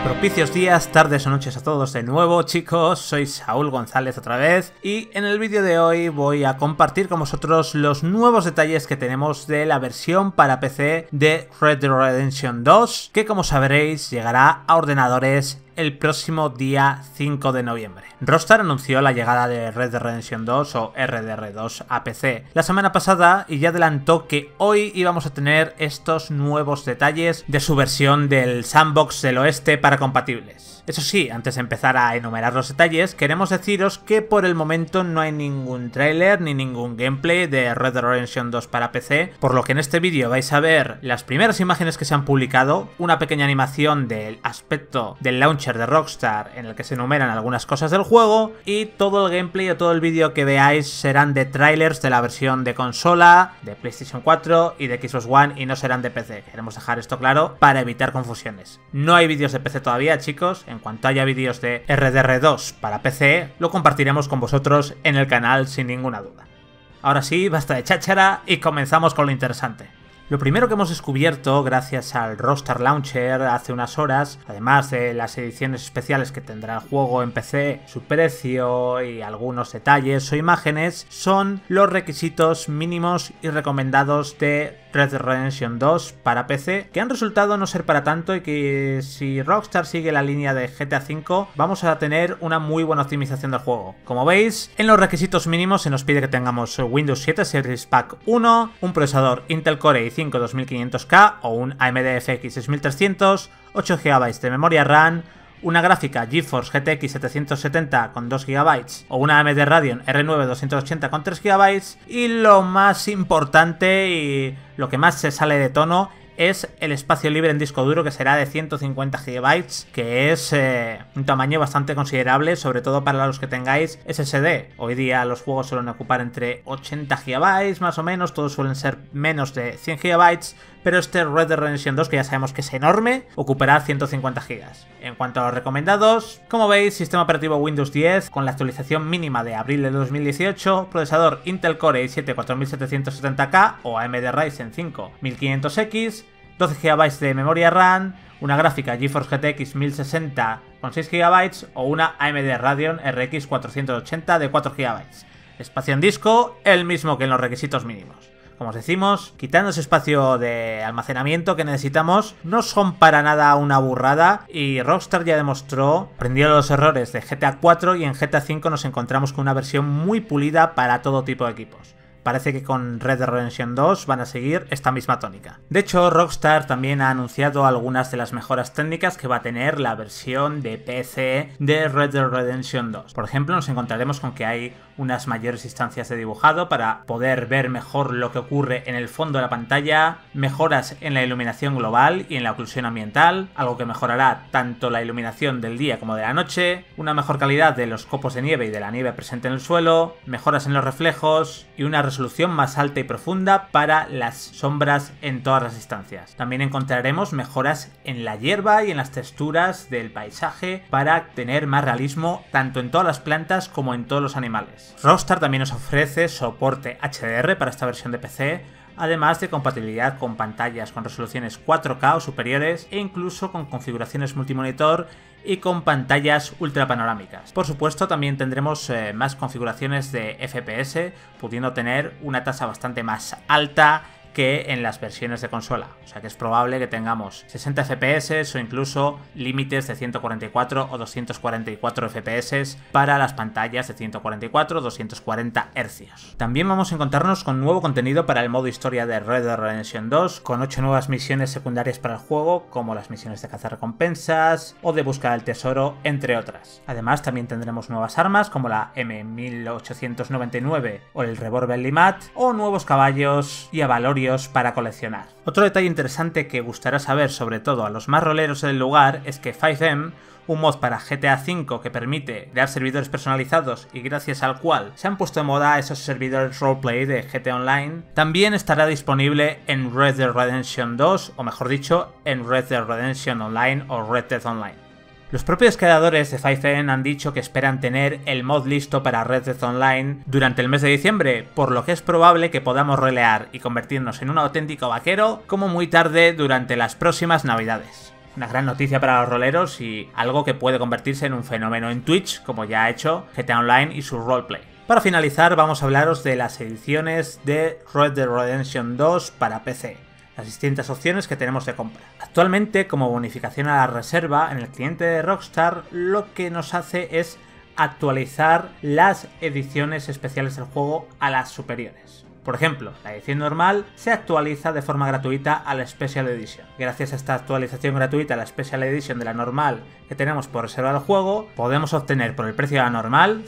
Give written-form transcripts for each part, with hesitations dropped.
Propicios días, tardes o noches a todos de nuevo, chicos. Soy Saúl González otra vez y en el vídeo de hoy voy a compartir con vosotros los nuevos detalles que tenemos de la versión para PC de Red Dead Redemption 2, que como sabréis llegará a ordenadores el próximo día 5 de noviembre. Rockstar anunció la llegada de Red Dead Redemption 2 o RDR2 a PC la semana pasada y ya adelantó que hoy íbamos a tener estos nuevos detalles de su versión del Sandbox del Oeste para compatibles. Eso sí, antes de empezar a enumerar los detalles, queremos deciros que por el momento no hay ningún tráiler ni ningún gameplay de Red Dead Redemption 2 para PC, por lo que en este vídeo vais a ver las primeras imágenes que se han publicado, una pequeña animación del aspecto del launcher de Rockstar en el que se enumeran algunas cosas del juego, y todo el gameplay o todo el vídeo que veáis serán de trailers de la versión de consola, de PlayStation 4 y de Xbox One, y no serán de PC. Queremos dejar esto claro para evitar confusiones. No hay vídeos de PC todavía, chicos. En cuanto haya vídeos de RDR2 para PC, lo compartiremos con vosotros en el canal sin ninguna duda. Ahora sí, basta de cháchara y comenzamos con lo interesante. Lo primero que hemos descubierto gracias al Rockstar Launcher hace unas horas, además de las ediciones especiales que tendrá el juego en PC, su precio y algunos detalles o imágenes, son los requisitos mínimos y recomendados de Red Dead Redemption 2 para PC, que han resultado no ser para tanto, y que si Rockstar sigue la línea de GTA V vamos a tener una muy buena optimización del juego. Como veis, en los requisitos mínimos se nos pide que tengamos Windows 7 Series Pack 1, un procesador Intel Core i5 2500K o un AMD FX 6300, 8 GB de memoria RAM, una gráfica GeForce GTX 770 con 2 GB o una AMD Radeon R9 280 con 3 GB, y lo más importante y lo que más se sale de tono es el espacio libre en disco duro, que será de 150 GB, que es un tamaño bastante considerable, sobre todo para los que tengáis SSD. Hoy día los juegos suelen ocupar entre 80 GB más o menos, todos suelen ser menos de 100 GB, pero este Red Dead Redemption 2, que ya sabemos que es enorme, ocupará 150 GB. En cuanto a los recomendados, como veis, sistema operativo Windows 10 con la actualización mínima de abril de 2018, procesador Intel Core i7 4770K o AMD Ryzen 5 1500X, 12 GB de memoria RAM, una gráfica GeForce GTX 1060 con 6 GB o una AMD Radeon RX 480 de 4 GB. Espacio en disco, el mismo que en los requisitos mínimos. Como os decimos, quitando ese espacio de almacenamiento que necesitamos, no son para nada una burrada, y Rockstar ya demostró, aprendiendo los errores de GTA 4, y en GTA 5 nos encontramos con una versión muy pulida para todo tipo de equipos. Parece que con Red Dead Redemption 2 van a seguir esta misma tónica. De hecho, Rockstar también ha anunciado algunas de las mejoras técnicas que va a tener la versión de PC de Red Dead Redemption 2. Por ejemplo, nos encontraremos con que hay unas mayores instancias de dibujado para poder ver mejor lo que ocurre en el fondo de la pantalla, mejoras en la iluminación global y en la oclusión ambiental, algo que mejorará tanto la iluminación del día como de la noche, una mejor calidad de los copos de nieve y de la nieve presente en el suelo, mejoras en los reflejos y una resolución más alta y profunda para las sombras en todas las instancias. También encontraremos mejoras en la hierba y en las texturas del paisaje para tener más realismo tanto en todas las plantas como en todos los animales. Rockstar también nos ofrece soporte HDR para esta versión de PC, además de compatibilidad con pantallas con resoluciones 4K o superiores, e incluso con configuraciones multimonitor y con pantallas ultra panorámicas. Por supuesto, también tendremos más configuraciones de FPS, pudiendo tener una tasa bastante más alta que en las versiones de consola, o sea que es probable que tengamos 60 FPS o incluso límites de 144 o 244 FPS para las pantallas de 144 o 240 Hz. También vamos a encontrarnos con nuevo contenido para el modo historia de Red Dead Redemption 2, con 8 nuevas misiones secundarias para el juego, como las misiones de cazarrecompensas o de búsqueda del tesoro, entre otras. Además, también tendremos nuevas armas como la M1899 o el revólver Limat, o nuevos caballos y avalorios para coleccionar. Otro detalle interesante que gustará saber, sobre todo a los más roleros del lugar, es que 5M, un mod para GTA V que permite crear servidores personalizados y gracias al cual se han puesto de moda esos servidores roleplay de GTA Online, también estará disponible en Red Dead Redemption 2, o mejor dicho, en Red Dead Redemption Online o Red Dead Online. Los propios creadores de 5M han dicho que esperan tener el mod listo para Red Dead Online durante el mes de diciembre, por lo que es probable que podamos relear y convertirnos en un auténtico vaquero como muy tarde durante las próximas navidades. Una gran noticia para los roleros y algo que puede convertirse en un fenómeno en Twitch, como ya ha hecho GTA Online y su roleplay. Para finalizar, vamos a hablaros de las ediciones de Red Dead Redemption 2 para PC. Las distintas opciones que tenemos de compra. Actualmente, como bonificación a la reserva, en el cliente de Rockstar lo que nos hace es actualizar las ediciones especiales del juego a las superiores. Por ejemplo, la edición normal se actualiza de forma gratuita a la Special Edition. Gracias a esta actualización gratuita a la Special Edition de la normal que tenemos por reserva del juego, podemos obtener por el precio de la normal,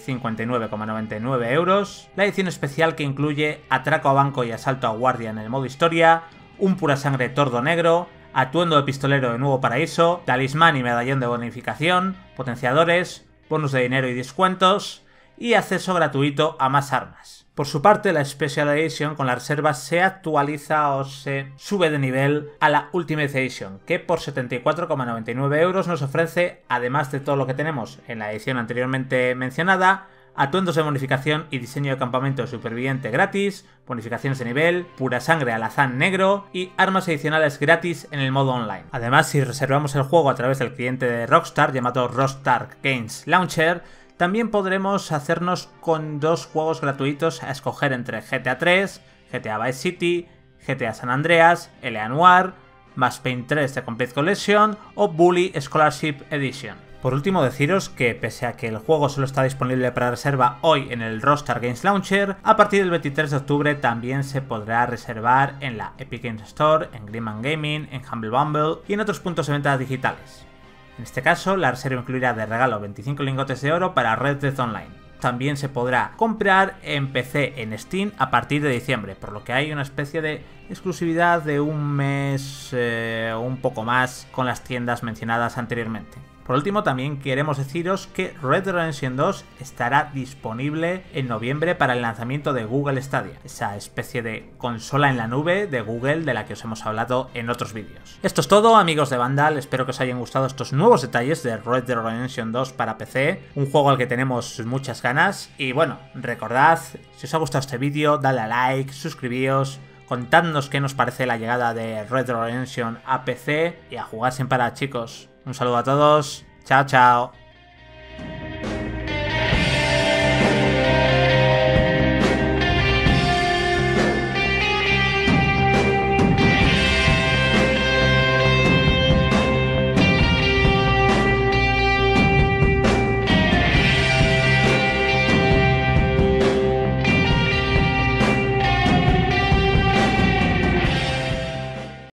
59,99 €, la edición especial que incluye atraco a banco y asalto a guardia en el modo historia, un pura sangre tordo negro, atuendo de pistolero de Nuevo Paraíso, talismán y medallón de bonificación, potenciadores, bonus de dinero y descuentos, y acceso gratuito a más armas. Por su parte, la Special Edition con la reserva se actualiza o se sube de nivel a la Ultimate Edition, que por 74,99 € nos ofrece, además de todo lo que tenemos en la edición anteriormente mencionada, atuendos de bonificación y diseño de campamento superviviente gratis, bonificaciones de nivel, pura sangre alazán negro y armas adicionales gratis en el modo online. Además, si reservamos el juego a través del cliente de Rockstar llamado Rockstar Games Launcher, también podremos hacernos con 2 juegos gratuitos a escoger entre GTA 3, GTA Vice City, GTA San Andreas, L.A. Noire, Max Payne 3 The Complete Collection o Bully Scholarship Edition. Por último, deciros que pese a que el juego solo está disponible para reserva hoy en el Rockstar Games Launcher, a partir del 23 de octubre también se podrá reservar en la Epic Games Store, en Greenman Gaming, en Humble Bumble y en otros puntos de venta digitales. En este caso, la reserva incluirá de regalo 25 lingotes de oro para Red Dead Online. También se podrá comprar en PC en Steam a partir de diciembre, por lo que hay una especie de exclusividad de un mes o un poco más con las tiendas mencionadas anteriormente. Por último, también queremos deciros que Red Dead Redemption 2 estará disponible en noviembre para el lanzamiento de Google Stadia, esa especie de consola en la nube de Google de la que os hemos hablado en otros vídeos. Esto es todo, amigos de Vandal, espero que os hayan gustado estos nuevos detalles de Red Dead Redemption 2 para PC, un juego al que tenemos muchas ganas. Y bueno, recordad, si os ha gustado este vídeo, dale a like, suscribíos, contadnos qué nos parece la llegada de Red Dead Redemption a PC y a jugar sin parar, chicos. Un saludo a todos, chao chao.